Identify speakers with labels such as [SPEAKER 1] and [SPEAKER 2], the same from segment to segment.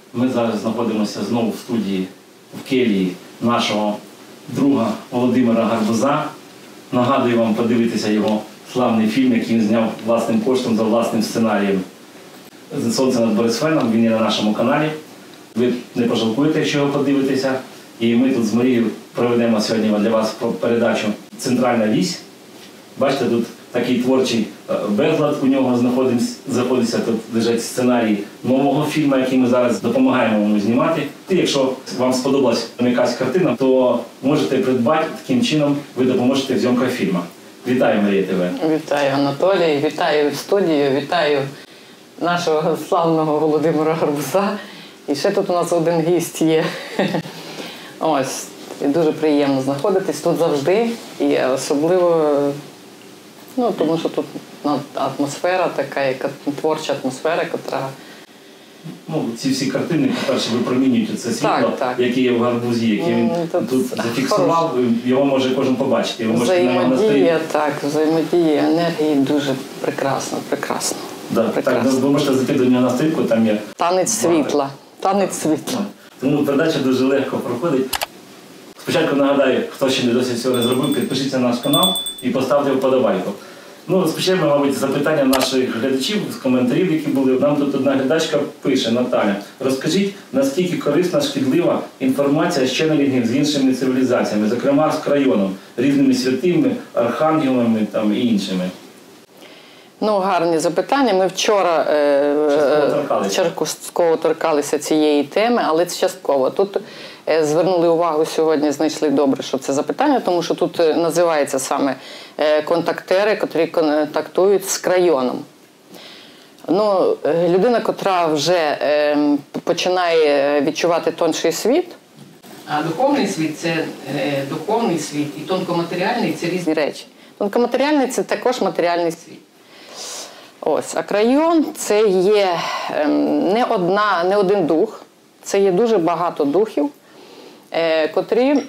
[SPEAKER 1] Ми зараз знаходимося знову в студії в келії нашого друга Володимира Гарбуза. Нагадую вам подивитися його славний фільм, який він зняв власним коштом за власним сценарієм. «Сонце над Борисфеном», він є на нашому каналі. Ви не пожалкуєте, якщо його подивитеся. І ми тут з Марією проведемо сьогодні для вас передачу «Центральна вісь». Бачите, тут такий творчий безлад у нього знаходиться, тут лежать сценарії нового фільму, який ми зараз допомагаємо йому знімати. І якщо вам сподобалась якась картина, то можете придбати, таким чином ви допоможете в зйомках фільму. Вітаю, Марія тебе.
[SPEAKER 2] Вітаю, Анатолій, вітаю студію, вітаю нашого славного Володимира Гарбуза. І ще тут у нас один гість є. Ось, і дуже приємно знаходитись тут завжди. І особливо, тому що тут атмосфера така, яка творча атмосфера, яка...
[SPEAKER 1] Ці всі картини, по-перше, випромінюють це світло, яке є в Гарбузі, яке він тут зафіксував, його може кожен побачити.
[SPEAKER 2] Взаємодія, взаємодія енергії дуже прекрасно.
[SPEAKER 1] Так, ви можете зайти до нього на стрічку, там є...
[SPEAKER 2] Танець світла.
[SPEAKER 1] Тому передача дуже легко проходить. Спочатку нагадаю, хто ще не досить цього не зробив, підпишіться на наш канал і поставте вподобайку. Розпочнемо, мабуть, з запитання наших глядачів, з коментарів, які були. Нам тут одна глядачка пише: Наталя, розкажіть, наскільки корисна, шкідлива інформація з ченнелінгів з іншими цивілізаціями, зокрема з крайоном, різними святими, архангелами і іншими?
[SPEAKER 2] Гарні запитання. Ми вчора частково торкалися цієї теми, але це частково. Тут звернули увагу сьогодні, знайшли добре, що це запитання, тому що тут називається саме контактери, котрі контактують з крайоном. Людина, котра вже починає відчувати тонший світ, а духовний світ – це духовний світ, і тонкоматеріальний – це різні речі. Тонкоматеріальний – це також матеріальний світ. А крайон – це є не один дух, це є дуже багато духів, котрі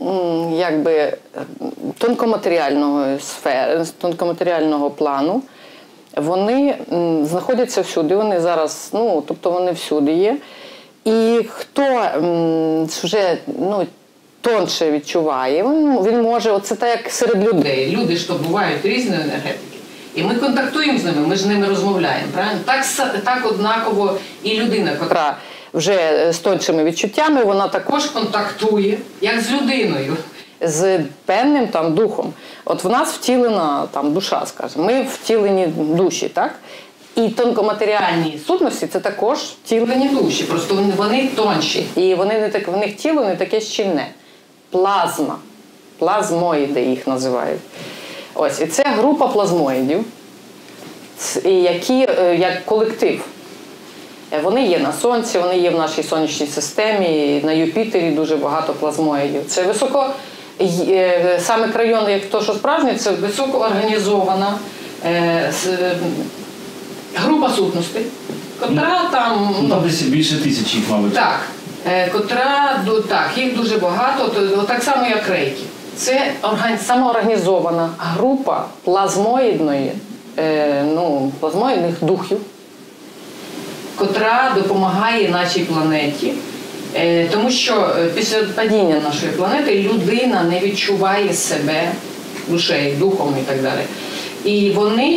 [SPEAKER 2] тонкоматеріального сфери, тонкоматеріального плану, вони знаходяться всюди, вони зараз, тобто вони всюди є. І хто вже тонше відчуває, він може, оце так як серед людей. Люди ж то бувають різної енергетики. І ми контактуємо з ними, ми ж з ними розмовляємо, правильно? Так однаково і людина, яка вже з тоншими відчуттями, вона також контактує, як з людиною, з певним духом. От в нас втілена душа, скажімо, ми втілені душі, так? І тонкоматеріальні сутності – це також втілені душі, просто вони тонші. І в них тіло не таке щільне. Плазма, плазмоїди їх називають. І це група плазмоїдів, які як колектив. Вони є на Сонці, вони є в нашій сонячній системі, на Юпітері дуже багато плазмоїдів. Це саме крайон, як то, що справжнє, це високоорганізована група сутностей, котра там...
[SPEAKER 1] десь більше 1000 їх, мабуть.
[SPEAKER 2] Їх дуже багато, так само, як рейки. Це самоорганізована група плазмоїдних духів, котра допомагає нашій планеті, тому що після падіння нашої планети людина не відчуває себе душею, духом і так далі. І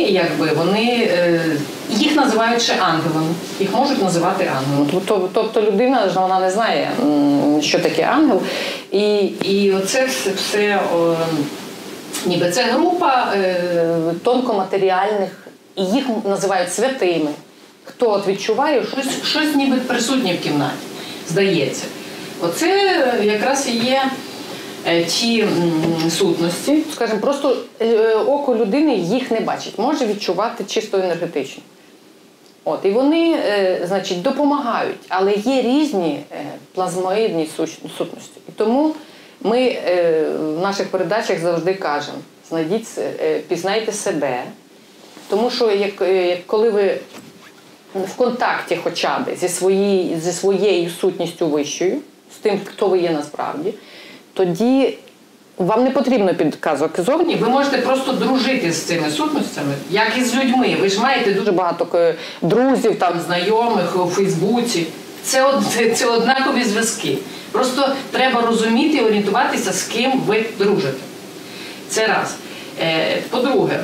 [SPEAKER 2] їх називають ще ангелами, їх можуть називати ангелами. Тобто людина, вона не знає, що таке ангел. І оце все, ніби це група тонкоматеріальних, і їх називають святими. Хто відчуває, щось ніби присутнє в кімнаті, здається. Оце якраз і є ті сутності, скажімо, просто око людини їх не бачить, може відчувати чисто енергетично. І вони, допомагають, але є різні плазмоїдні сутності. І тому ми в наших передачах завжди кажемо: пізнайте себе, тому що коли ви в контакті хоча б зі своєю сутністю вищою, з тим, хто ви є насправді, тоді вам не потрібно підказок зовні. Ви можете просто дружити з цими сутностями, як і з людьми. Ви ж маєте дуже багато друзів, знайомих у Фейсбуці.
[SPEAKER 3] Це однакові зв'язки. Просто треба розуміти і орієнтуватися, з ким ви дружите. Це раз. По-друге,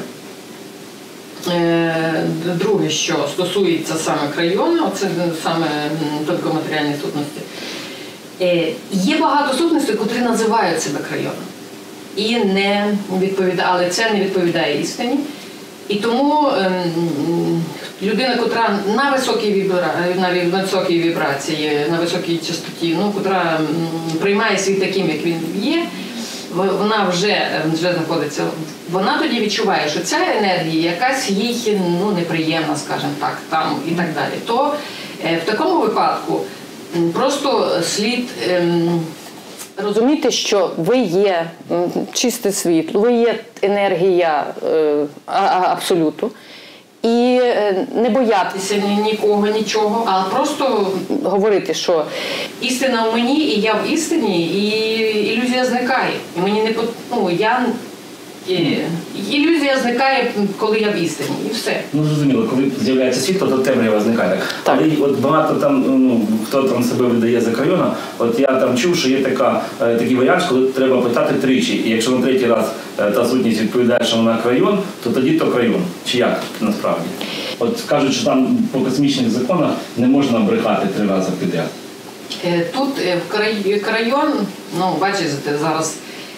[SPEAKER 3] що стосується саме крайону, це саме тонкоматеріальні сутності, є багато сутностей, котрі називають себе крайоном. Але це не відповідає істині. І тому людина, котра на високій вібрації, на високій частоті, котра приймає світ таким, як він є, вона вже знаходиться, вона тоді відчуває, що ця енергія якась їй неприємна, скажімо так, там і так далі. То в такому випадку просто слід
[SPEAKER 2] розуміти, що ви є чистий світ, ви є енергія абсолюту. І не боятися
[SPEAKER 3] нікого, нічого, а просто
[SPEAKER 2] говорити, що
[SPEAKER 3] істина в мені, і я в істині, і ілюзія зникає. І мені не ілюзія зникає, коли я в істині, і все.
[SPEAKER 1] Зрозуміло, коли з'являється світло, то темрява зникає.
[SPEAKER 2] Так.
[SPEAKER 1] Але от багато там, хто там себе видає за крайона, от я там чув, що є такий варіант, коли треба питати тричі. І якщо на третій раз та сутність відповідає, що вона крайон, то тоді то крайон. Чи як насправді? От кажуть, що там по космічних законах не можна брехати 3 рази підряд.
[SPEAKER 3] Тут крайон, бачите, зараз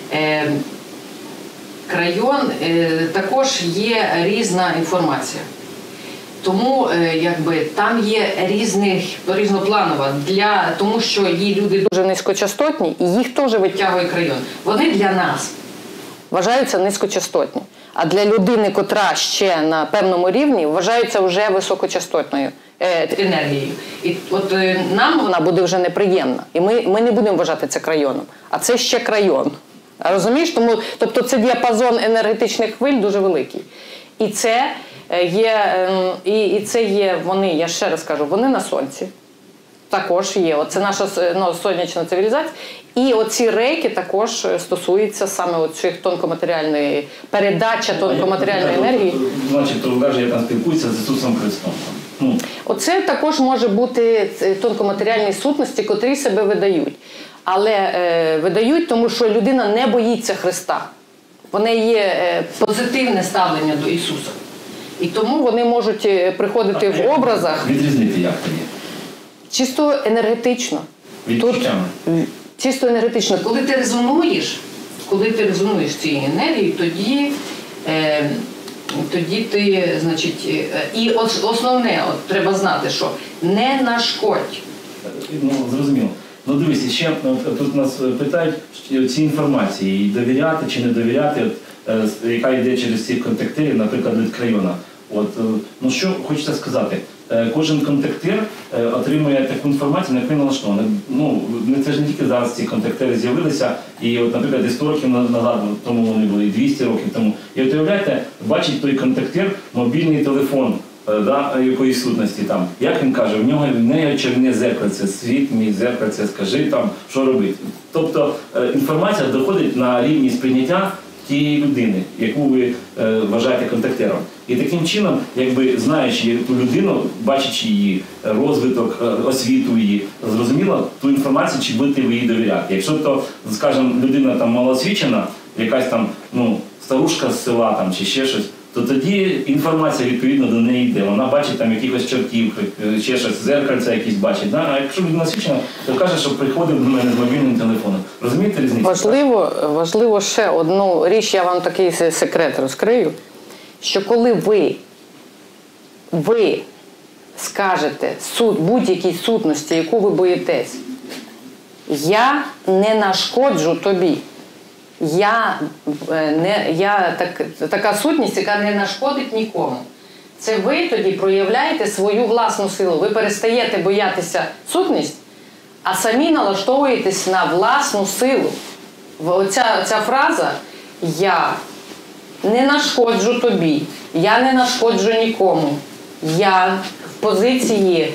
[SPEAKER 3] крайон також є різна інформація. Тому там є різнопланова, тому що її люди
[SPEAKER 2] дуже низькочастотні, і їх теж
[SPEAKER 3] витягує крайон. Вони для нас
[SPEAKER 2] вважаються низькочастотні. А для людини, котра ще на певному рівні, вважаються вже високочастотною
[SPEAKER 3] енергією. І от нам
[SPEAKER 2] вона буде вже неприємна. І ми не будемо вважати це крайоном. А це ще крайон. Розумієш? Тобто це діапазон енергетичних хвиль дуже великий. І це є вони, я ще раз кажу, вони на Сонці. Також є. Це наша сонячна цивілізація. І оці рейки також стосуються саме оцих тонкоматеріальної, передача тонкоматеріальної енергії.
[SPEAKER 1] Значить, то як там спілкуються з Ісусом Христом.
[SPEAKER 2] Оце також може бути тонкоматеріальні сутності, котрі себе видають. Але видають, тому що людина не боїться Христа. В неї є
[SPEAKER 3] позитивне ставлення до Ісуса.
[SPEAKER 2] І тому вони можуть приходити в образах.
[SPEAKER 1] Відрізнити як тоді?
[SPEAKER 2] Чисто енергетично.
[SPEAKER 1] Відчуттями?
[SPEAKER 2] Чисто енергетично.
[SPEAKER 3] Коли ти резонуєш цією енергією, тоді ти, значить, і основне, треба знати, що не нашкодь.
[SPEAKER 1] Зрозуміло. Дивись, ще тут нас питають ці інформації, довіряти чи не довіряти, яка йде через ці контактири, наприклад, від крайона. Що хочеться сказати? Кожен контактир отримує таку інформацію, на яку він налаштований. Це ж не тільки зараз ці контактири з'явилися, і, наприклад, і 100 років назад, тому вони були, і 200 років тому. І от уявляєте, бачить той контактир мобільний телефон, якоїсь сутності там. Як він каже, в неї чорне зеркальце, світ мій зеркальце, скажи там, що робити. Тобто інформація доходить на рівні сприйняття тієї людини, яку ви вважаєте контактером. І таким чином, знаючи ту людину, бачачи її розвиток, освіту її, зрозуміло ту інформацію, чи будете ви їй довіряти. Якщо то, скажімо, людина там малоосвічена, якась там, старушка з села там, чи ще щось, то тоді інформація відповідно до неї йде. Вона бачить там якихось чортів, ще щось, зеркальця якісь бачить. А якщо людина освічена, то каже, що приходив до мене з мобільним телефоном. Розумієте різницю?
[SPEAKER 2] Важливо ще одну річ, я вам такий секрет розкрию, що коли ви скажете будь-якій сутності, яку ви боїтесь, я не нашкоджу тобі. Така сутність, яка не нашкодить нікому. Це ви тоді проявляєте свою власну силу. Ви перестаєте боятися сутність, а самі налаштовуєтесь на власну силу. Оця фраза «я не нашкоджу тобі», «я не нашкоджу нікому», «я в позиції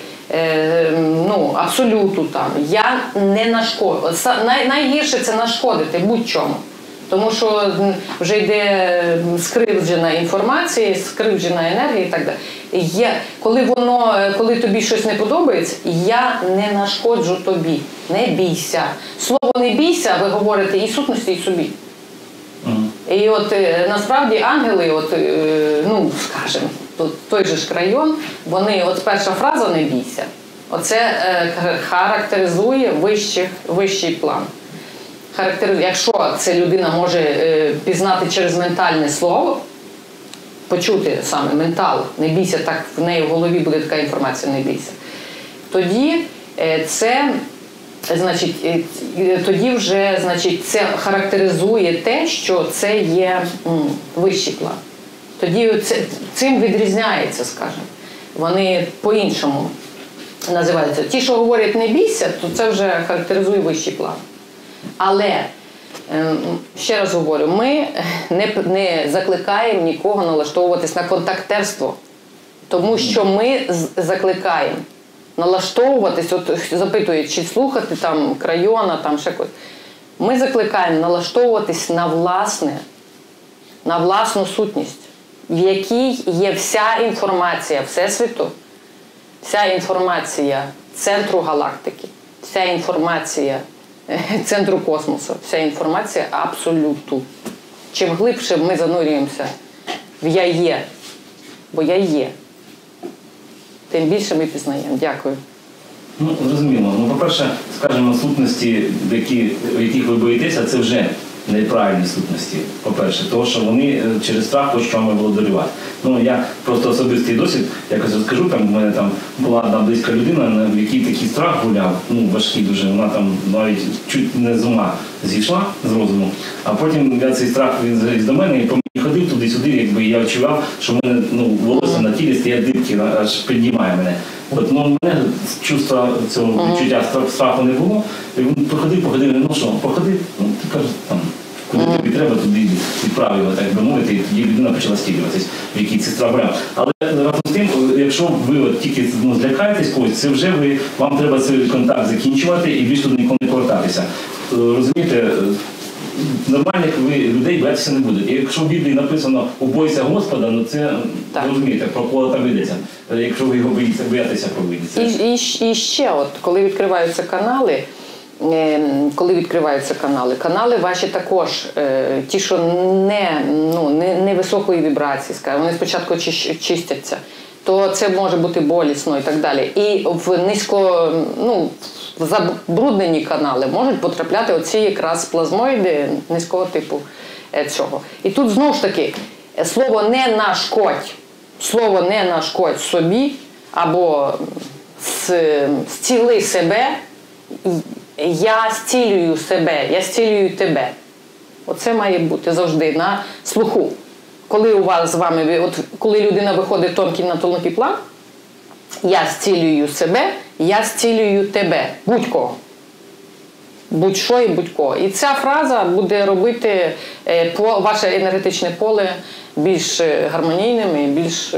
[SPEAKER 2] абсолюту там», «я не нашкоджу». Найгірше це нашкодити будь-чому. Тому що вже йде скривджена інформація, скривджена енергія і так далі. Коли тобі щось не подобається, я не нашкоджу тобі. Не бійся. Слово «не бійся» ви говорите і сутності, і собі. І от насправді ангели, скажімо, той же ж район, вони, от перша фраза «не бійся», оце характеризує вищий план. Якщо це людина може пізнати через ментальне слово, почути саме ментал, не бійся, так в неї в голові буде така інформація, не бійся, тоді це характеризує те, що це є вищий план. Тоді цим відрізняється, скажімо. Вони по-іншому називаються. Ті, що говорять «не бійся», то це вже характеризує вищий план. Але, ще раз говорю, ми не закликаємо нікого налаштовуватись на контактерство. Тому що ми закликаємо налаштовуватись, от запитують, чи слухати там Крайона, там ще когось. Ми закликаємо налаштовуватись на власну сутність, в якій є вся інформація Всесвіту, вся інформація центру галактики, вся інформація центру космосу, вся інформація абсолюту. Чим глибше ми занурюємося в «я є», бо «я є», тим більше ми пізнаємо. Дякую.
[SPEAKER 1] Зрозуміло. По-перше, скажімо, сутності, в яких ви боїтеся, це вже неправильні сутності, по-перше, тому що вони через страх хочуть вами володарювати. Я просто особистий досвід, якось розкажу, в мене там була одна близька людина, в якій такий страх гуляв, важкий дуже, вона там навіть чуть не з ума зійшла, з розуму, а потім цей страх він заліз до мене і по мені ходив туди-сюди, якби я відчував, що в мене волосся на тілі стає дибки, аж піднімає мене. От, у мене чувства цього відчуття страху не було, і він походив, походив, ти кажеш, там, куди тобі треба, туди відправив його, так би мовити, і тоді людина почала стілюватись, в якій це страх брав. Але разом з тим, якщо ви тільки злякаєтесь когось, це вже вам треба цей контакт закінчувати і більше туди ніколи не повертатися. Розумієте, нормальних людей боятися не будуть. І якщо в Біблії написано «убойся Господа», це, розумієте, про кого там йдеться. Якщо ви його боятися, повинніться.
[SPEAKER 2] І ще, коли відкриваються канали ваші також, ті, що не високої вібрації, скажімо, вони спочатку чистяться, то це може бути болісно і так далі. І в забруднені канали можуть потрапляти оці якраз плазмоїди низького типу цього. І тут знову ж таки слово не нашкодь собі або зціли себе, я зцілюю себе, я зцілюю тебе. Оце має бути завжди на слуху. Коли у вас з вами, коли людина виходить тонкий на тонкий план, я зцілюю себе, я зцілюю тебе. Будь-кого. Будь-що і будь-кого. І ця фраза буде робити ваше енергетичне поле більш гармонійним і більш...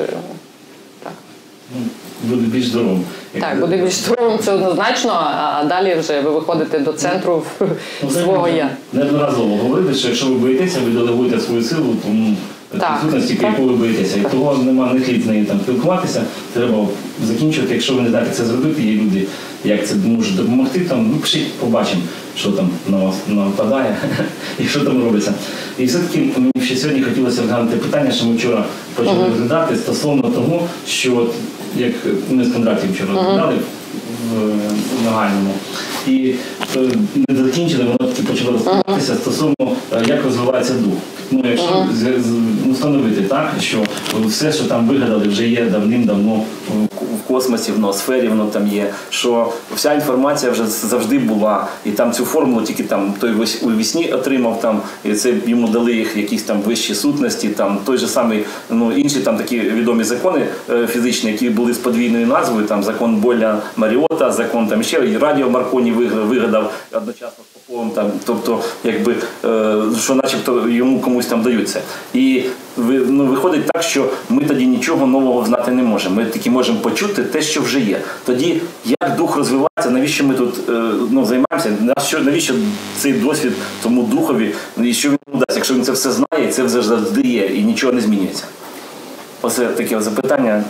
[SPEAKER 1] Буде більш здоровим.
[SPEAKER 2] Так, буде більш здоровим, це однозначно, а далі вже ви виходите до центру свого «я».
[SPEAKER 1] Неодноразово говорили, що якщо ви боїтеся, ви делегуєте свою силу, тому сутності, яку ви боїтеся. І того не слід з нею спілкуватися, треба закінчувати. Якщо ви не знаєте, як це зробити, є люди, як це можуть допомогти, пишіть, побачимо, що там на вас нападає і що там робиться. І все-таки мені ще сьогодні хотілося розглянути питання, що ми вчора почали розглядати стосовно того, що, як ми з Кондратієм вчора розглядали в Нагальному, і не закінчили, воно почало розповідатися стосовно, як розвивається дух. Якщо встановити так, що все, що там вигадали, вже є давним-давно в космосі, в ноосфері, воно там є, що вся інформація вже завжди була, і там цю формулу тільки там той у вісні отримав, там, і це йому дали їх якісь там вищі сутності, там той же самий, інші там такі відомі закони фізичні, які були з подвійною назвою, там закон Боля Маріота, закон там ще, і Радіо Марконі вигадав одночасно. Там, тобто, якби, що начебто йому комусь там дають це. І виходить так, що ми тоді нічого нового знати не можемо. Ми тільки можемо почути те, що вже є. Тоді як дух розвивається, навіщо ми тут займаємося, навіщо цей досвід тому духові, і що він дасть, якщо він це все знає, це вже завжди є, і нічого не змінюється. Оце таке запитання.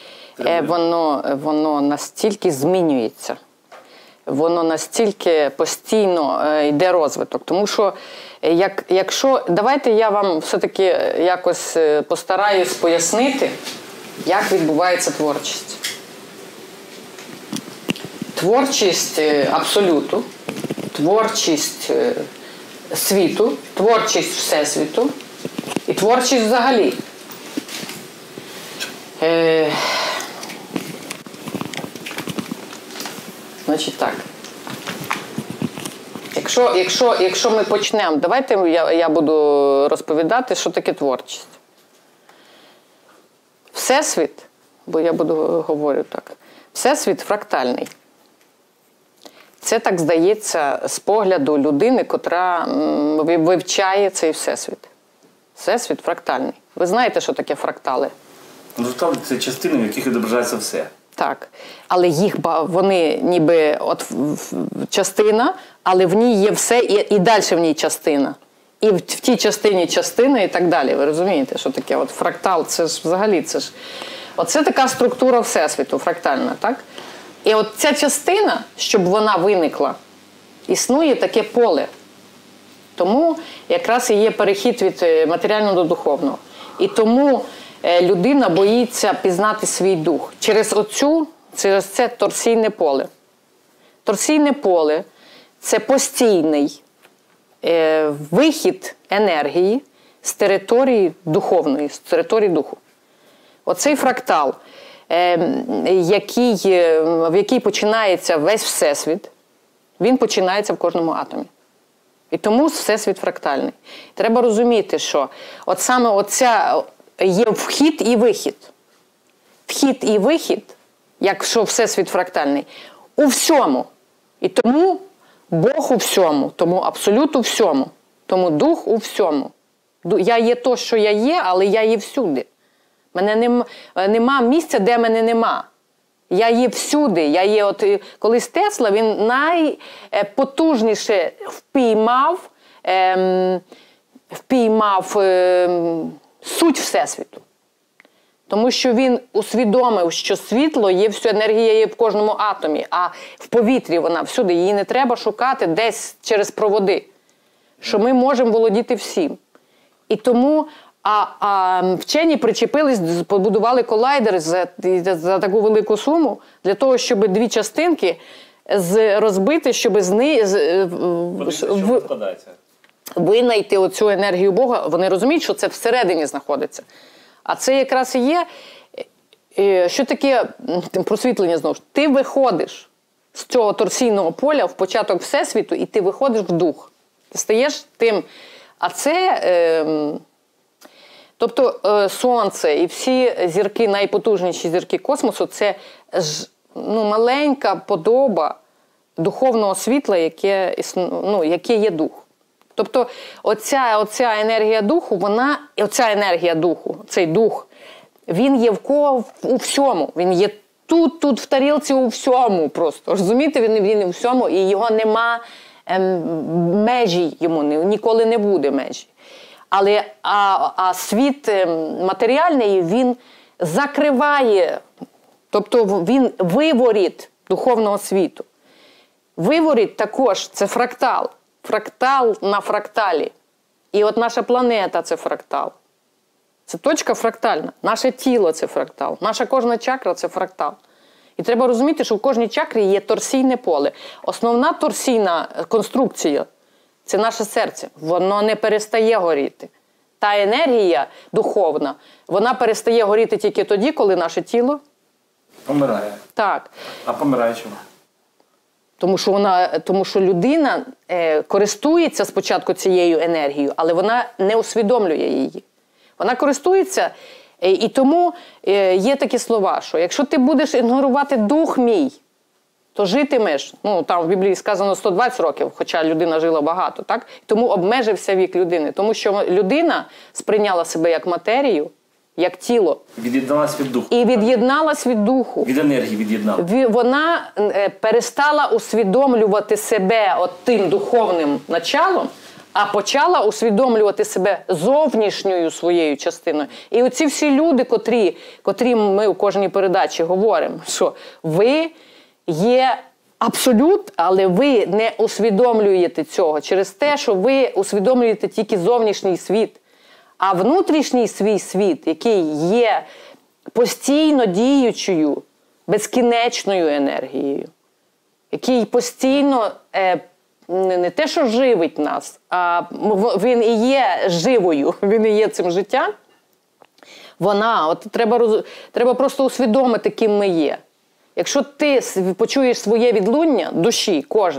[SPEAKER 2] Воно настільки змінюється. Воно настільки постійно йде розвиток. Тому що, давайте я вам все-таки якось постараюсь пояснити, як відбувається творчість. Творчість абсолюту, творчість світу, творчість Всесвіту і творчість взагалі. Значить так. Якщо ми почнемо, давайте я буду розповідати, що таке творчість. Всесвіт, бо я говорю так, Всесвіт фрактальний. Це так здається з погляду людини, котра вивчає цей Всесвіт. Всесвіт фрактальний. Ви знаєте, що таке фрактали?
[SPEAKER 1] Фрактали – це частини, в яких відображається все.
[SPEAKER 2] Так, але вони ніби частина, але в ній є все і далі в ній частина. І в тій частині частина і так далі. Ви розумієте, що таке фрактал, це ж взагалі, оце така структура Всесвіту, фрактальна, так? І от ця частина, щоб вона виникла, існує таке поле. Тому якраз і є перехід від матеріального до духовного. І тому людина боїться пізнати свій дух. Через це торсійне поле. Торсійне поле – це постійний вихід енергії з території духовної, з території духу. Оцей фрактал, в який починається весь Всесвіт, він починається в кожному атомі. І тому Всесвіт фрактальний. Треба розуміти, що от саме оця є вхід і вихід. Вхід і вихід, якщо Всесвіт фрактальний, у всьому. І тому Бог у всьому, тому абсолют у всьому, тому дух у всьому. Я є то, що я є, але я є всюди. Мене нема місця, де мене нема. Я є всюди. Я є, колись Тесла, він найпотужніше впіймав суть Всесвіту. Тому що він усвідомив, що світло є, енергія є в кожному атомі, а в повітрі вона всюди. Її не треба шукати десь через проводи. Що ми можемо володіти всім. І тому вчені причепились, побудували колайдер за таку велику суму, для того, щоб дві частинки розбити, щоб винайти оцю енергію Бога. Вони розуміють, що це всередині знаходиться. А це якраз і є, що таке просвітлення знову ж. Ти виходиш з цього торсійного поля в початок Всесвіту, і ти виходиш в дух. Ти стаєш тим. А це, тобто Сонце і всі зірки, найпотужніші зірки космосу, це маленька подоба духовного світла, яке є дух. Тобто оця енергія духу, цей дух, він є у всьому. Він є тут в тарілці у всьому просто. Розумієте, він у всьому, і його нема межі йому, ніколи не буде межі. Але світ матеріальний, він закриває, тобто він виворіт духовного світу. Виворіт також – це фрактал. Фрактал на фракталі. І от наша планета – це фрактал. Це точка фрактальна. Наше тіло – це фрактал. Наша кожна чакра – це фрактал. І треба розуміти, що в кожній чакрі є торсійне поле. Основна торсійна конструкція – це наше серце. Воно не перестає горіти. Та енергія духовна, вона перестає горіти тільки тоді, коли наше тіло
[SPEAKER 1] помирає.
[SPEAKER 2] Так.
[SPEAKER 1] А помирає чому?
[SPEAKER 2] Тому що людина користується спочатку цією енергією, але вона не усвідомлює її. Вона користується, і тому є такі слова, що якщо ти будеш ігнорувати дух мій, то житимеш, ну там в Біблії сказано 120 років, хоча людина жила багато, так? Тому обмежився вік людини, тому що людина сприйняла себе як матерію, як тіло.
[SPEAKER 1] Від'єдналась від духу.
[SPEAKER 2] І від'єдналась від духу.
[SPEAKER 1] Від енергії від'єдналась.
[SPEAKER 2] Вона перестала усвідомлювати себе от тим духовним началом, а почала усвідомлювати себе зовнішньою своєю частиною. І оці всі люди, котрі ми у кожній передачі говоримо, що ви є абсолют, але ви не усвідомлюєте цього через те, що ви усвідомлюєте тільки зовнішній світ. А внутрішній свій світ, який є постійно діючою, безкінечною енергією, який постійно не те, що живить нас, а він і є живою, він і є цим життям, треба просто усвідомити, ким ми є. Якщо ти почуєш своє відлуння, душі, кожен,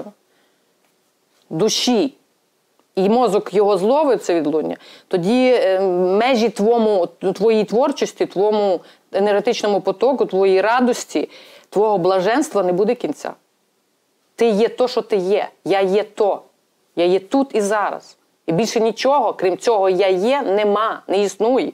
[SPEAKER 2] душі, і мозок його зловить, це відлуння, тоді межі твоїй творчості, твоєму енергетичному потоку, твоїй радості, твого блаженства не буде кінця. Ти є то, що ти є. Я є то. Я є тут і зараз. І більше нічого, крім цього я є, нема, не існує.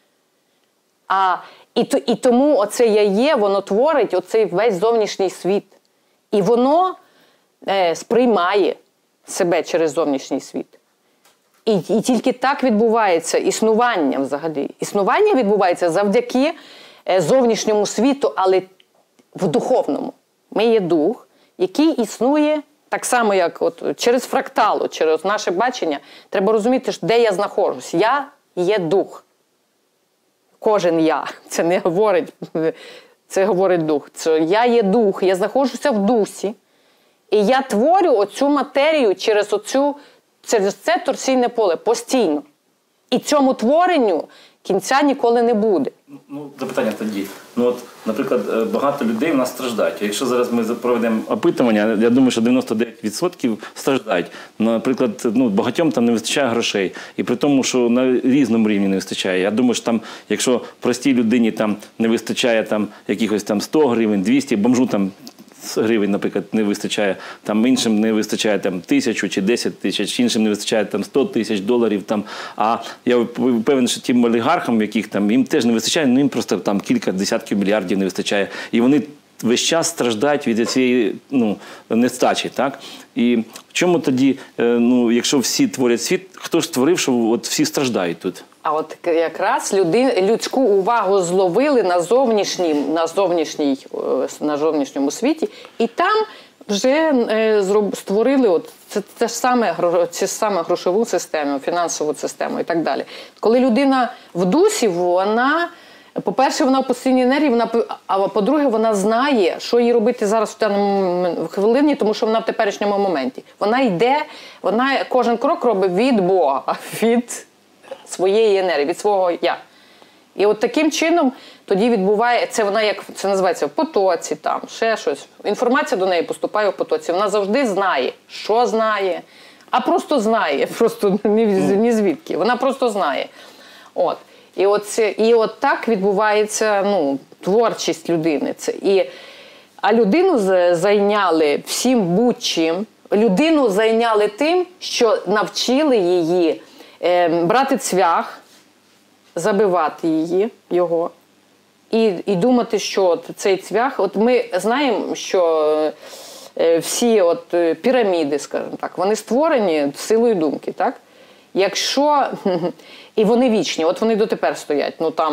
[SPEAKER 2] І тому оце я є, воно творить оцей весь зовнішній світ. І воно сприймає себе через зовнішній світ. І тільки так відбувається існування взагалі. Існування відбувається завдяки зовнішньому світу, але в духовному. Ми є дух, який існує так само, як через фракталу, через наше бачення. Треба розуміти, де я знаходжусь. Я є дух. Кожен я. Це не говорить, це говорить дух. Це я є дух, я знаходжуся в дусі. І я творю оцю матерію через це торсійне поле постійно. І цьому творенню кінця ніколи не буде.
[SPEAKER 1] Запитання тоді. Наприклад, багато людей в нас страждають. Якщо зараз ми проведемо опитування, я думаю, що 99% страждають. Наприклад, багатьом там не вистачає грошей. І при тому, що на різному рівні не вистачає. Я думаю, що там, якщо простій людині там не вистачає там якихось там 100 гривень, 200, бомжу там гривень, наприклад, не вистачає, там іншим не вистачає там 1000 чи 10 тисяч, іншим не вистачає там 100 тисяч доларів. Там. А я впевнений, що тим олігархам, яких там, їм теж не вистачає, їм просто там кілька десятків мільярдів не вистачає. І вони весь час страждають від цієї нестачі. Так? І в чому тоді, якщо всі творять світ, хто ж створив, що от всі страждають тут?
[SPEAKER 2] А от якраз людську увагу зловили на зовнішньому світі, і там вже створили це саме грошову систему, фінансову систему і так далі. Коли людина в дусі, вона, по-перше, вона в постійній енергії, а по-друге, вона знає, що їй робити зараз в даному хвилині, тому що вона в теперішньому моменті. Вона йде, вона кожен крок робить від Бога, від своєї енергії, від свого я. І от таким чином тоді відбувається, це називається в потоці, там, ще щось. Інформація до неї поступає в потоці. Вона завжди знає, що знає, а просто знає, просто ні звідки. Вона просто знає. І от так відбувається творчість людини. А людину зайняли всім будь-чим. Людину зайняли тим, що навчили її брати цвях, забивати його, і думати, що цей цвях, ми знаємо, що всі піраміди, скажімо так, вони створені силою думки, так? І вони вічні, вони дотепер стоять.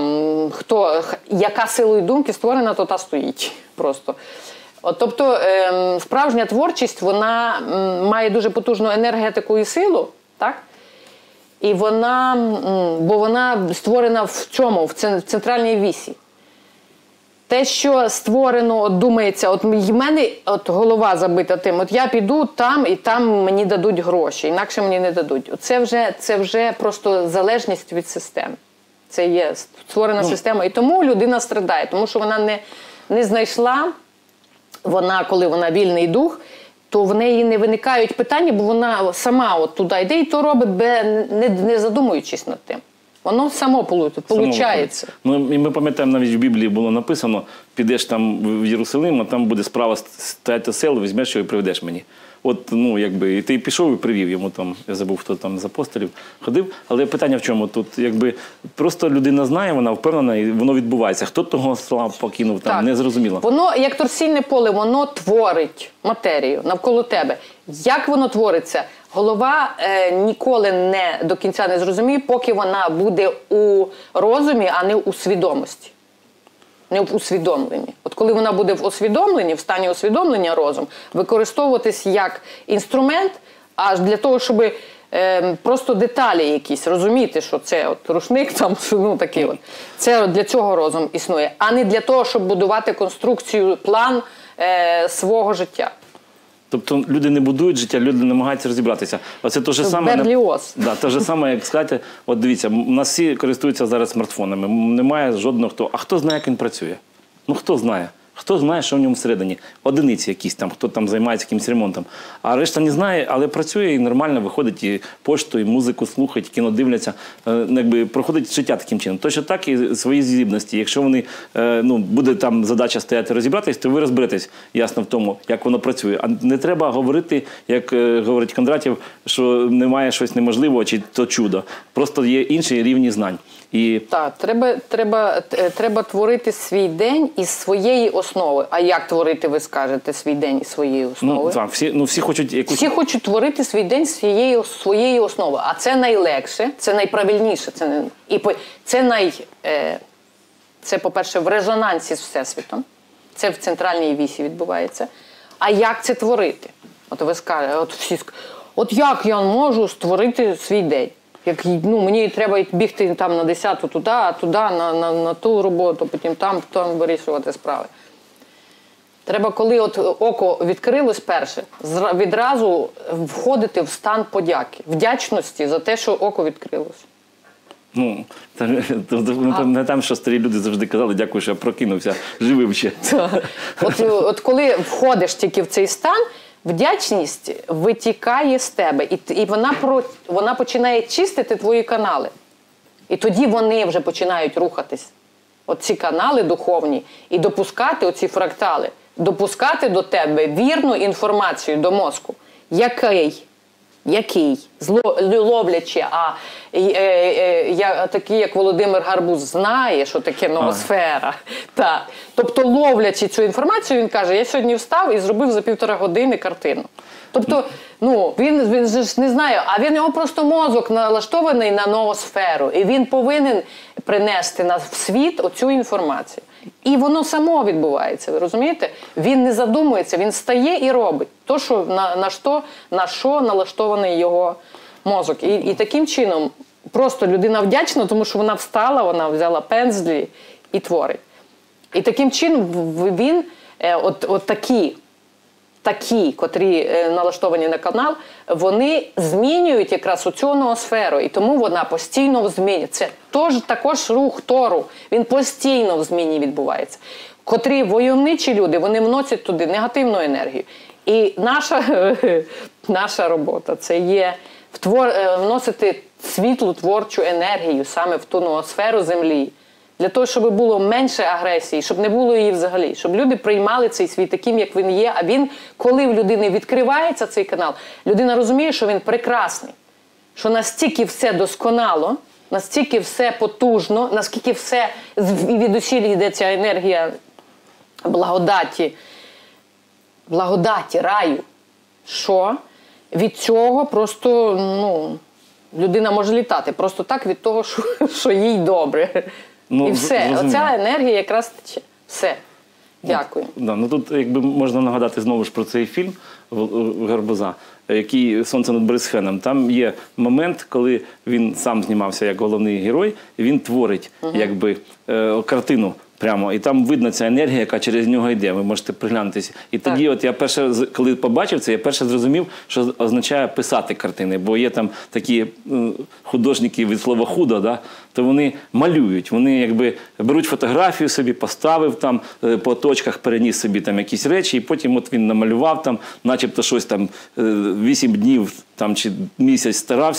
[SPEAKER 2] Яка силою думки створена, то та стоїть просто. Тобто справжня творчість, вона має дуже потужну енергетику і силу, так? І бо вона створена в центральній вісі. Те, що створено, думається, в мене голова забита тим, я піду там, і там мені дадуть гроші, інакше мені не дадуть. Це вже просто залежність від системи. Це є створена система. І тому людина страдає, тому що вона не знайшла, коли вона вільний дух, то в неї не виникають питання, бо вона сама туди йде і то робить, не задумуючись над тим. Воно само получається.
[SPEAKER 1] Ну, і ми пам'ятаємо, навіть в Біблії було написано, підеш там в Єрусалим, а там буде справа стояти село, візьмеш його і приведеш мені. От, ну, якби, і ти пішов і привів йому там, я забув, хто там з апостолів ходив. Але питання в чому? Тут, якби, просто людина знає, вона впевнена, і воно відбувається. Хто того слава покинув, там, не зрозуміло.
[SPEAKER 2] Воно, як торсійне поле, воно творить матерію навколо тебе. Як воно твориться? Голова ніколи не до кінця не зрозуміє, поки вона буде у розумі, а не у свідомості. Не в усвідомленні. От коли вона буде в усвідомленні, в стані усвідомлення розум, використовуватись як інструмент, аж для того, щоб просто деталі якісь розуміти, що це от рушник, там, ну такий от. Це для цього розум існує, а не для того, щоб будувати конструкцію, план свого життя.
[SPEAKER 1] Тобто люди не будують життя, люди намагаються розібратися. Оце те ж саме, те ж саме, як сказати, от дивіться, у нас всі користуються зараз смартфонами, немає жодного хто. А хто знає, як він працює? Ну хто знає? Хто знає, що в ньому всередині? Одиниці якісь там, хто там займається якимось ремонтом. А решта не знає, але працює і нормально виходить, і пошту, і музику слухають, і кіно дивляться. Якби проходить життя таким чином. Точно так і свої здібності. Якщо вони, ну, буде там задача стояти розібратись, то ви розберетесь, ясно, в тому, як воно працює. А не треба говорити, як говорить Кондратєв, що немає щось неможливого, чи то чудо. Просто є інші рівні знань. І...
[SPEAKER 2] Так, треба творити свій день із своєї основи. А як творити, ви скажете, свій день із своєї основи?
[SPEAKER 1] Ну, так, всі хочуть якусь...
[SPEAKER 2] Всі хочуть творити свій день з своєї основи. А це найлегше, це найправильніше. Це, по-перше, в резонансі з Всесвітом. Це в центральній вісі відбувається. А як це творити? От ви скажете, от як я можу створити свій день? Як, ну, мені треба бігти там на 10-ту туди, а туди на ту роботу, потім там вирішувати справи. Треба, коли от око відкрилось перше, відразу входити в стан подяки, вдячності за те, що око відкрилось.
[SPEAKER 1] Ну, не там, що старі люди завжди казали, дякую, що я прокинувся, живим ще.
[SPEAKER 2] От коли входиш тільки в цей стан, вдячність витікає з тебе, і вона починає чистити твої канали. І тоді вони вже починають рухатись. Оці канали духовні, і допускати оці фрактали, допускати до тебе вірну інформацію до мозку. Який? Ловлячи, такий, як Володимир Гарбуз, знає, що таке ноосфера. Так. Тобто, ловлячи цю інформацію, він каже, я сьогодні встав і зробив за 1,5 години картину. Тобто, ну, він ж не знає, а його просто мозок налаштований на ноосферу, і він повинен принести в світ оцю інформацію. І воно само відбувається, ви розумієте? Він не задумується, він стає і робить. То, що, на що налаштований його мозок. І таким чином просто людина вдячна, тому що вона встала, вона взяла пензлі і творить. І таким чином він, такі, котрі налаштовані на канал, вони змінюють якраз оцю ноосферу, і тому вона постійно змінюється. Це також рух Тору, він постійно в зміні відбувається. Котрі войовничі люди, вони вносять туди негативну енергію. І наша робота – це є вносити світлу творчу енергію саме в ту ноосферу землі. Для того, щоб було менше агресії, щоб не було її взагалі. Щоб люди приймали цей світ таким, як він є. А він, коли в людини відкривається цей канал, людина розуміє, що він прекрасний. Що настільки все досконало, настільки все потужно, наскільки все від усіль йде ця енергія благодаті, раю. Що від цього просто, ну, людина може літати. Просто так від того, що їй добре. Ну, і все. Оця енергія якраз тече. Все. Дякую.
[SPEAKER 1] Ну, тут якби можна нагадати знову ж про цей фільм Гарбуза, який «Сонце над Брисфеном». Там є момент, коли він сам знімався як головний герой, і він творить якби картину прямо. І там видно ця енергія, яка через нього йде. Ви можете приглянутися. І тоді, от я перше, коли побачив це, я перше зрозумів, що означає писати картини. Бо є там такі художники від слова «худо», да? То вони малюють. Вони якби беруть фотографію собі, поставив там, по точках переніс собі там якісь речі, і потім от він намалював там, начебто щось там 8 днів там, чи місяць старався,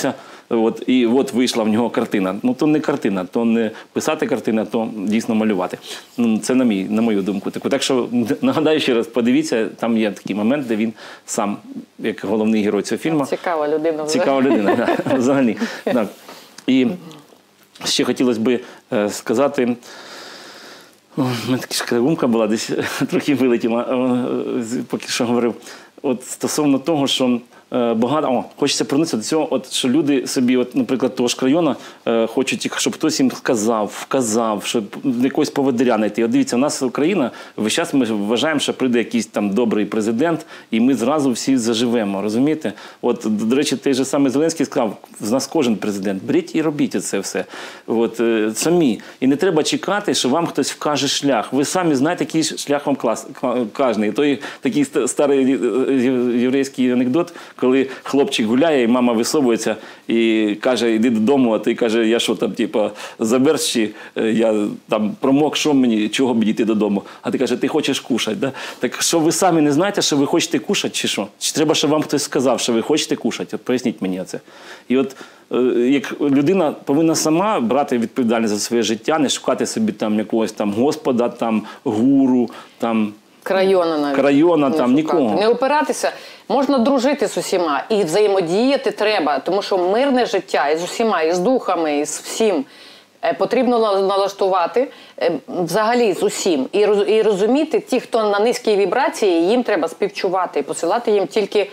[SPEAKER 1] І от вийшла в нього картина. Ну, то не картина, то не писати картина, то дійсно малювати. Це на мою думку. Так що, нагадаю ще раз, подивіться, там є такий момент, де він сам, як головний герой цього фільму.
[SPEAKER 2] Цікава людина.
[SPEAKER 1] Цікава людина, взагалі. Так. І ще хотілося б сказати, у мене така думка була, десь трохи вилетіла, поки що говорив. От стосовно того, що багато, хочеться повернутися до цього, що люди собі, наприклад, того ж крайона хочуть, щоб хтось їм сказав, вказав, щоб якогось поводиря знайти. От дивіться, у нас Україна, весь час ми вважаємо, що прийде якийсь там добрий президент, і ми зразу всі заживемо, розумієте? От, до речі, той же самий Зеленський сказав, з нас кожен президент, беріть і робіть це все. От, самі. І не треба чекати, що вам хтось вкаже шлях. Ви самі знаєте, який шлях вам каже. Той такий старий єврейський анекдот, коли хлопчик гуляє, і мама висовується і каже, іди додому, а ти каже, я що там, типу, замерз, чи я там промок, що мені, чого мені йти додому? А ти каже, ти хочеш кушати, да? Так що ви самі не знаєте, що ви хочете кушати, чи що? Чи треба, щоб вам хтось сказав, що ви хочете кушати? От поясніть мені це. І от як людина повинна сама брати відповідальність за своє життя, не шукати собі там якогось там господа, там гуру, там
[SPEAKER 2] Крайона навіть.
[SPEAKER 1] Крайона, там нікого.
[SPEAKER 2] Не опиратися. Можна дружити з усіма і взаємодіяти треба, тому що мирне життя і з усіма, і з духами, і з всім потрібно налаштувати взагалі з усім. І розуміти, ті, хто на низькій вібрації, їм треба співчувати і посилати їм тільки,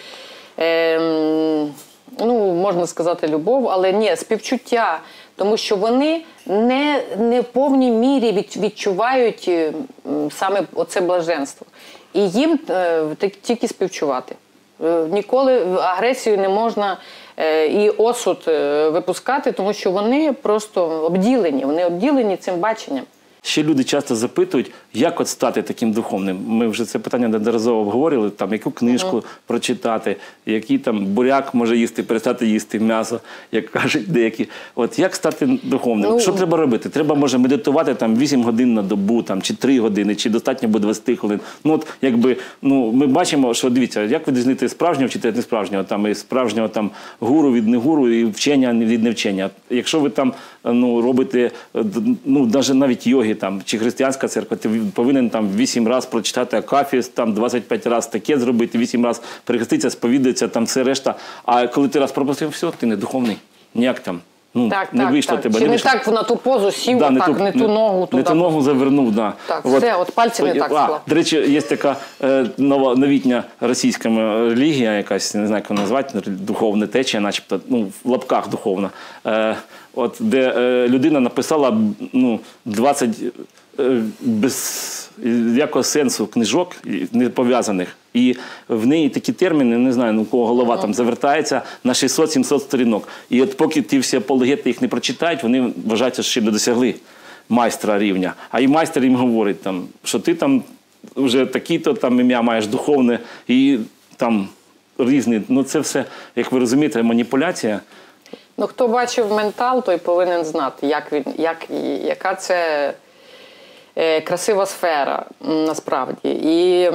[SPEAKER 2] можна сказати, любов, але ні, співчуття. Тому що вони не в повній мірі відчувають саме оце блаженство. І їм тільки співчувати. Ніколи агресію не можна і осуд випускати, тому що вони просто обділені цим баченням.
[SPEAKER 1] Ще люди часто запитують, як от стати таким духовним. Ми вже це питання неодноразово обговорювали, там, яку книжку прочитати, який там буряк може їсти, перестати їсти м'ясо, як кажуть деякі. От як стати духовним? Що треба робити? Треба, може, медитувати там 8 годин на добу, там, чи 3 години, чи достатньо буде 20 хвилин. Ми бачимо, що, дивіться, як відрізнити справжнього вчителя від несправжнього, там, і справжнього там, гуру від негуру, і вчення від невчення. Якщо ви там робите, навіть йоги, там, чи християнська церква, ти повинен там 8 разів прочитати Акафіс, там 25 разів таке зробити, 8 разів перехреститися, сповідатися, там все решта. А коли ти раз пропустив, все, ти не духовний. Ніяк там. Не вийшло тебе.
[SPEAKER 2] Чи не так на ту позу сів, не ту ногу туди.
[SPEAKER 1] Не ту ногу завернув, да.
[SPEAKER 2] Так, все, от пальці не так склав.
[SPEAKER 1] До речі, є така новітня російська релігія якась, не знаю, як вона назвати, духовна течія, начебто, в лапках духовна. От, де людина написала 20 без якого сенсу книжок не пов'язаних. І в неї такі терміни, не знаю, у кого голова там завертається на 600-700 сторінок. І от поки ті всі апологети їх не прочитають, вони вважаються, що ще не досягли майстра рівня. А і майстер їм говорить, там, що ти там вже такі-то там ім'я маєш духовне і там різні. Це все, як ви розумієте, маніпуляція.
[SPEAKER 2] Хто бачив «Ментал», той повинен знати, яка це красива сфера, насправді. І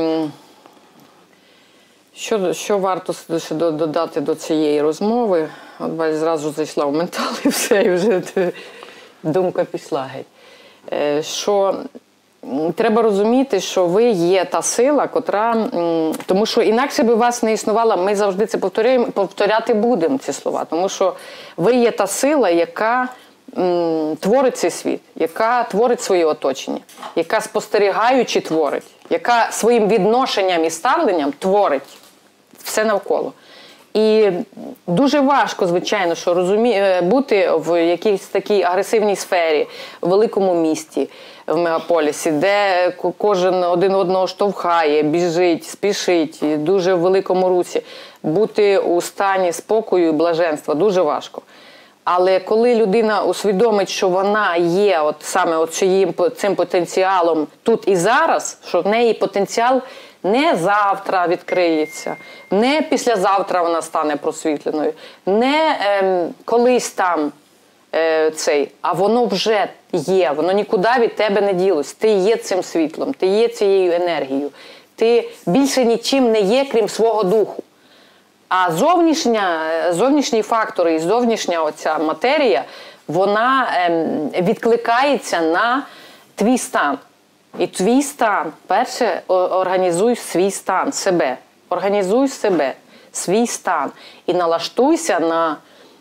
[SPEAKER 2] що варто ще додати до цієї розмови? От бач, зразу зайшла в «Ментал» і все, і вже думка пішла геть. Що треба розуміти, що ви є та сила, котра... Тому що інакше би вас не існувало, ми завжди це повторяти будемо, ці слова. Тому що ви є та сила, яка творить цей світ, яка творить своє оточення, яка спостерігаючи творить, яка своїм відношенням і ставленням творить все навколо. І дуже важко, звичайно, що бути в якійсь такій агресивній сфері, в великому місті, в мегаполісі, де кожен один одного штовхає, біжить, спішить, дуже в великому русі. Бути у стані спокою і блаженства дуже важко. Але коли людина усвідомить, що вона є саме цим потенціалом тут і зараз, що в неї потенціал не завтра відкриється, не післязавтра вона стане просвітленою, не колись там а воно вже є, воно нікуди від тебе не ділось. Ти є цим світлом, ти є цією енергією, ти більше нічим не є, крім свого духу. А зовнішні фактори і зовнішня оця матерія, вона відкликається на твій стан. І твій стан, перше, організуй свій стан, себе. Організуй себе, свій стан. І налаштуйся на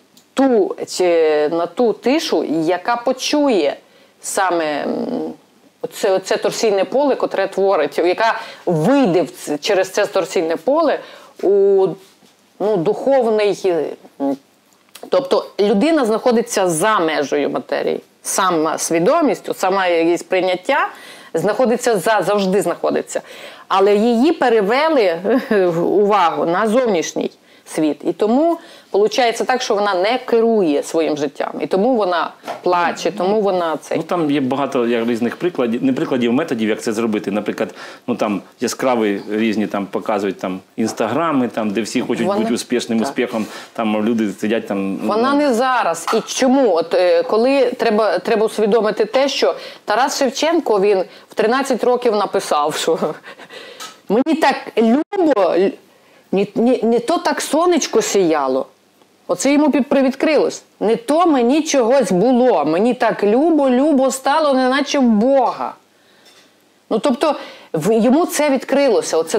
[SPEAKER 2] ту тишу, яка почує саме це торсійне поле, котре творить, яка вийде через це торсійне поле у духовний. Тобто людина знаходиться за межею матерії. Сама свідомість, сама її сприйняття завжди знаходиться. Але її перевели увагу на зовнішній світ. І тому виходить так, що вона не керує своїм життям. І тому вона плаче, тому вона це.
[SPEAKER 1] Там є багато різних прикладів, не прикладів, методів, як це зробити. Наприклад, там яскраві різні показують інстаграми, де всі хочуть бути успішним успіхом, там люди сидять там.
[SPEAKER 2] Вона не зараз. І чому? Коли треба усвідомити те, що Тарас Шевченко, він в 13 років написав, що мені так любо, не то так сонечко сіяло. Оце йому привідкрилось. Не то мені чогось було. Мені так любо стало, неначе в Бога. Тобто, йому це відкрилося. Оце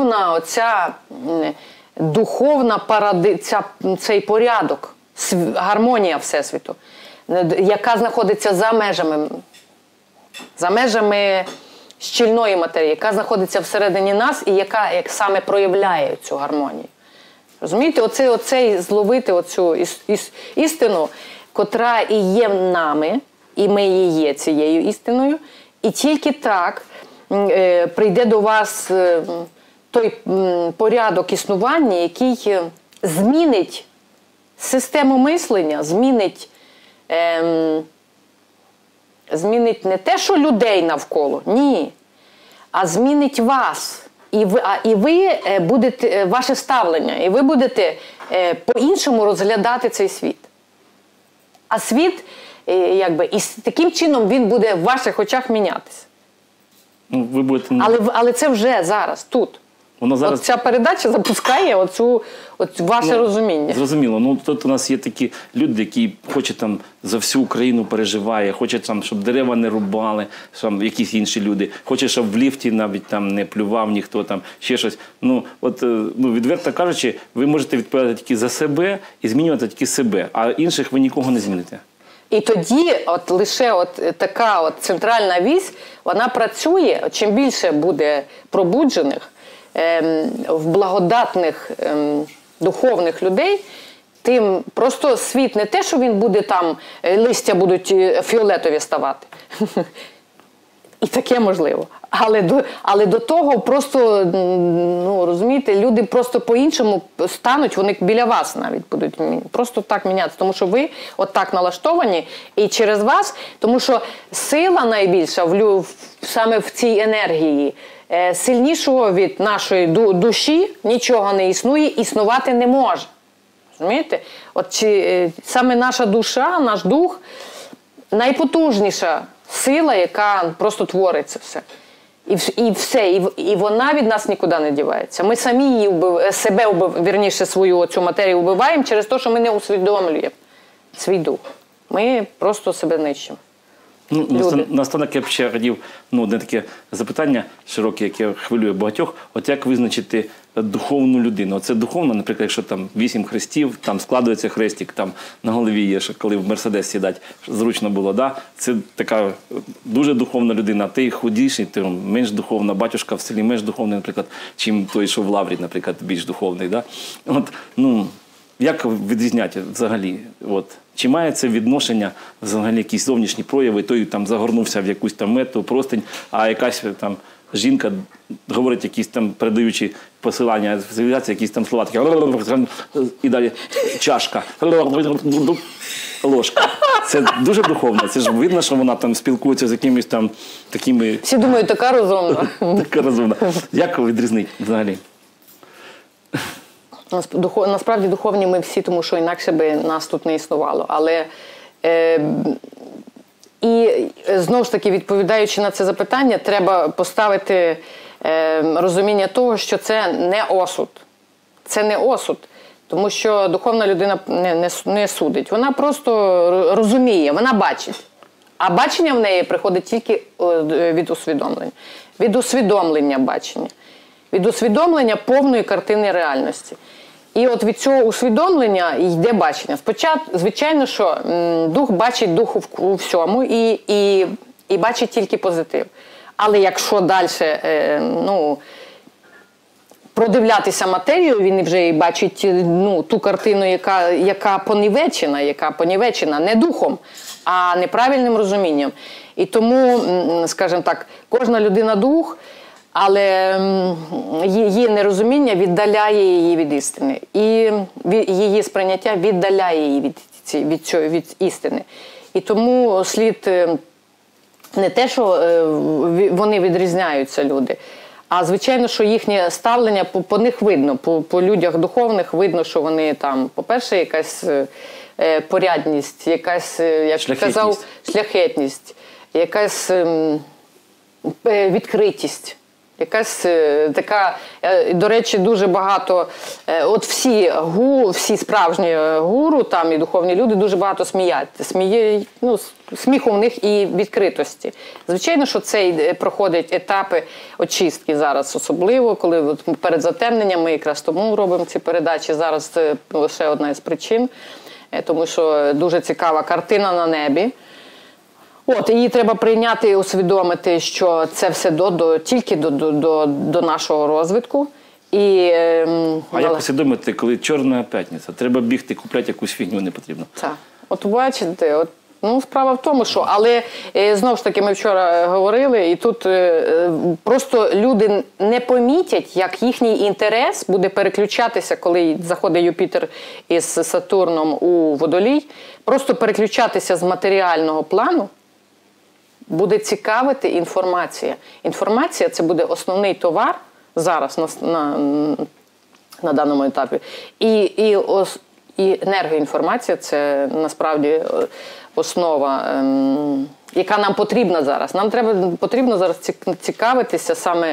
[SPEAKER 2] духовна цей порядок, гармонія Всесвіту, яка знаходиться за межами щільної матерії, яка знаходиться всередині нас і яка саме проявляє цю гармонію. Розумієте, оцей зловити оцю істину, котра і є в нами, і ми і є цією істиною, і тільки так прийде до вас той порядок існування, який змінить систему мислення, змінить не те, що людей навколо, ні, а змінить вас. І ви будете, ваше ставлення, і ви будете по-іншому розглядати цей світ. А світ, і таким чином він буде в ваших очах мінятися.
[SPEAKER 1] Ви будете...
[SPEAKER 2] Але це вже зараз, тут. Зараз... Ця передача запускає ваше розуміння.
[SPEAKER 1] Зрозуміло. Тут у нас є такі люди, які хочуть за всю Україну переживає, хочуть, щоб дерева не рубали, якісь інші люди, хочуть, щоб в ліфті навіть не плював ніхто, ще щось. Відверто кажучи, ви можете відповідати тільки за себе і змінювати тільки себе, а інших ви нікого не зміните.
[SPEAKER 2] І тоді лише така центральна вісь, вона працює, чим більше буде пробуджених, в благодатних духовних людей, тим просто світ не те, що він буде листя будуть фіолетові ставати. І таке можливо. Але до того просто, розумієте, люди просто по-іншому стануть, вони біля вас навіть будуть просто так мінятися. Тому що ви так налаштовані і через вас, тому що сила найбільша саме в цій енергії, сильнішого від нашої душі нічого не існує, існувати не може. Розумієте? Саме наша душа, наш дух найпотужніша сила, яка просто творить це все. І вона від нас нікуди не дівається. Ми самі свою цю матерію вбиваємо через те, що ми не усвідомлюємо свій дух. Ми просто себе нищимо.
[SPEAKER 1] Наостанок я б ще радів одне таке запитання широке, яке хвилює багатьох. Як визначити духовну людину? Це духовно, наприклад, якщо 8 хрестів, складується хрестик, на голові є, що коли в Мерседес сідати, зручно було, да? Це така дуже духовна людина, ти худіший, ти менш духовна, батюшка в селі менш духовний, наприклад, чим той, що в Лаврі, наприклад, більш духовний, да? Як відрізняти взагалі? Чи має це відношення, взагалі, якісь зовнішні прояви, той загорнувся в якусь мету, простинь, а якась жінка говорить якісь передаючи посилання цивілізації, якісь слова такі, і далі чашка, ложка. Це дуже духовно, це ж видно, що вона спілкується з якимись такими...
[SPEAKER 2] Всі думають, така розумна.
[SPEAKER 1] Така розумна. Як відрізнити взагалі?
[SPEAKER 2] Насправді духовні ми всі, тому що інакше би нас тут не існувало. Але і знову ж таки, відповідаючи на це запитання, треба поставити розуміння того, що це не осуд. це не осуд. Тому що духовна людина не судить. Вона просто розуміє, вона бачить. А бачення в неї приходить тільки від усвідомлення. Від усвідомлення бачення. Від усвідомлення повної картини реальності. І от від цього усвідомлення йде бачення. Спочатку, звичайно, що дух бачить духу у всьому і бачить тільки позитив. Але якщо далі продивлятися матерію, він вже і бачить ту картину, яка понівечена не духом, а неправильним розумінням. І тому, скажімо так, кожна людина дух, але її нерозуміння віддаляє її від істини. І її сприйняття віддаляє її від істини. І тому слід не те, що вони відрізняються, люди, а звичайно, що їхнє ставлення, по них видно, по людях духовних видно, що вони там, по-перше, якась порядність, якась, як казав, шляхетність, якась відкритість. Якась така, до речі, дуже багато, от всі справжні гуру там і духовні люди дуже багато сміху в них і відкритості. Звичайно, що це проходить етапи очистки зараз особливо, коли перед затемненням ми якраз тому робимо ці передачі. Зараз це лише одна із причин, тому що дуже цікава картина на небі. Її треба прийняти і усвідомити, що це все тільки до нашого розвитку.
[SPEAKER 1] А як усвідомити, коли Чорна п'ятниця? Треба бігти, купляти якусь фігню не потрібно.
[SPEAKER 2] Так. От бачите, справа в тому, що... Але, знову ж таки, ми вчора говорили, і тут просто люди не помітять, як їхній інтерес буде переключатися, коли заходить Юпітер із Сатурном у Водолій, просто переключатися з матеріального плану, буде цікавити інформація. Інформація – це буде основний товар зараз на даному етапі. І енергоінформація – це насправді основа, яка нам потрібна зараз. Нам потрібно зараз цікавитися саме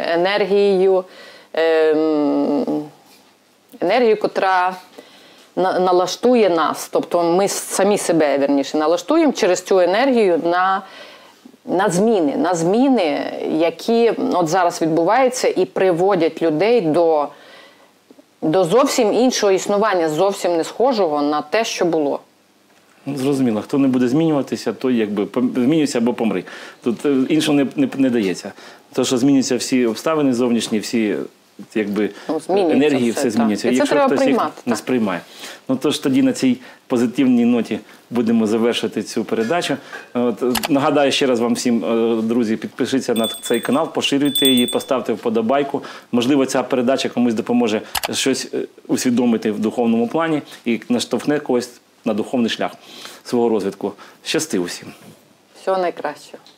[SPEAKER 2] енергією, котра налаштує нас. Тобто ми самі себе, вірніше, налаштуємо через цю енергію на зміни, які от зараз відбуваються і приводять людей до зовсім іншого існування, зовсім не схожого на те, що було.
[SPEAKER 1] Зрозуміло. Хто не буде змінюватися, той якби змінюється або помри. Тут іншого не дається. Тому що змінюються всі обставини зовнішні, всі енергії, все змінюється.
[SPEAKER 2] І це треба приймати.
[SPEAKER 1] Не сприймає. Тож тоді на цій позитивній ноті будемо завершити цю передачу. Нагадаю ще раз вам всім, друзі, підпишіться на цей канал, поширюйте її, поставте вподобайку. Можливо, ця передача комусь допоможе щось усвідомити в духовному плані і наштовхне когось на духовний шлях свого розвитку. Щасти усім!
[SPEAKER 2] Всього найкращого!